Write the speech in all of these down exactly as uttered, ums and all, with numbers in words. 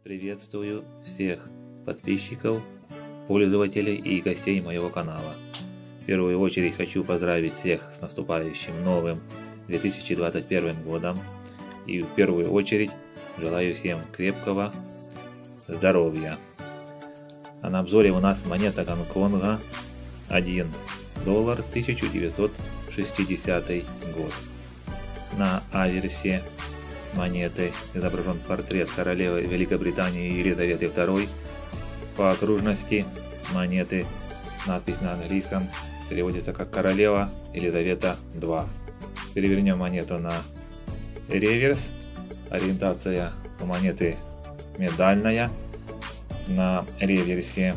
Приветствую всех подписчиков, пользователей и гостей моего канала. В первую очередь хочу поздравить всех с наступающим новым две тысячи двадцать первым годом. И в первую очередь желаю всем крепкого здоровья. А на обзоре у нас монета Гонконга один доллар тысяча девятьсот шестидесятый год. На аверсе монеты изображен портрет королевы Великобритании Елизаветы второй. По окружности монеты надпись на английском переводится как «Королева Елизавета два». Перевернем монету на реверс. Ориентация у монеты медальная. На реверсе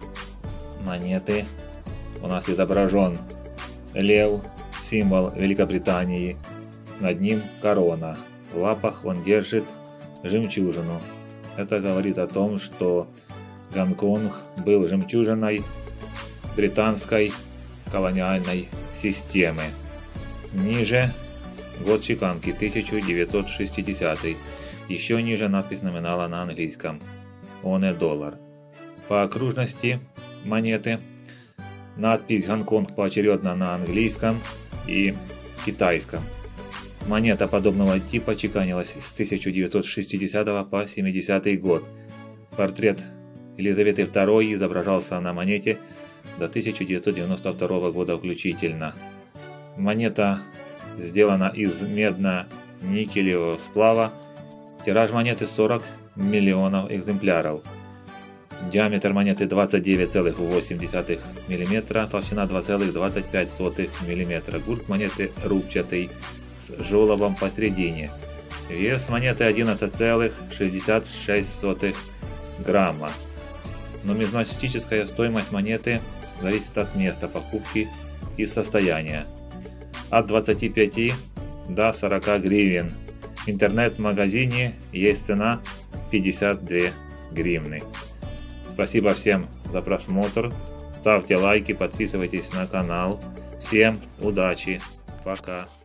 монеты у нас изображен лев, символ Великобритании. Над ним корона. В лапах он держит жемчужину. Это говорит о том, что Гонконг был жемчужиной британской колониальной системы. Ниже год чеканки тысяча девятьсот шестидесятый. Еще ниже надпись номинала на английском. Он и доллар. По окружности монеты надпись Гонконг поочередно на английском и китайском. Монета подобного типа чеканилась с тысяча девятьсот шестидесятого по семидесятый год. Портрет Елизаветы второй изображался на монете до тысяча девятьсот девяносто второго года включительно. Монета сделана из медно-никелевого сплава. Тираж монеты сорок миллионов экземпляров. Диаметр монеты двадцать девять целых восемь десятых мм, толщина два целых двадцать пять сотых мм. Гурт монеты рубчатый, с желобом посередине. Вес монеты одиннадцать целых шестьдесят шесть сотых грамма. Нумизматическая стоимость монеты зависит от места покупки и состояния. От двадцати пяти до сорока гривен. В интернет-магазине есть цена пятьдесят две гривны. Спасибо всем за просмотр. Ставьте лайки, подписывайтесь на канал. Всем удачи. Пока.